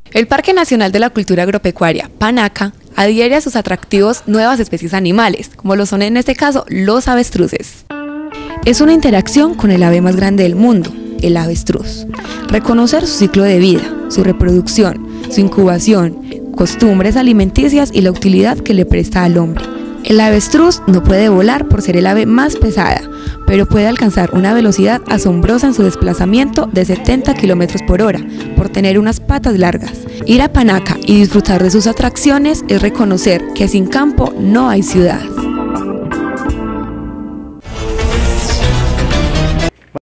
El Parque Nacional de la Cultura Agropecuaria, Panaca, adhiere a sus atractivos nuevas especies animales, como lo son en este caso los avestruces. Es una interacción con el ave más grande del mundo, el avestruz. Reconocer su ciclo de vida, su reproducción, su incubación, costumbres alimenticias y la utilidad que le presta al hombre. El avestruz no puede volar por ser el ave más pesada, pero puede alcanzar una velocidad asombrosa en su desplazamiento de 70 km por hora, por tener unas patas largas. Ir a Panaca y disfrutar de sus atracciones es reconocer que sin campo no hay ciudad.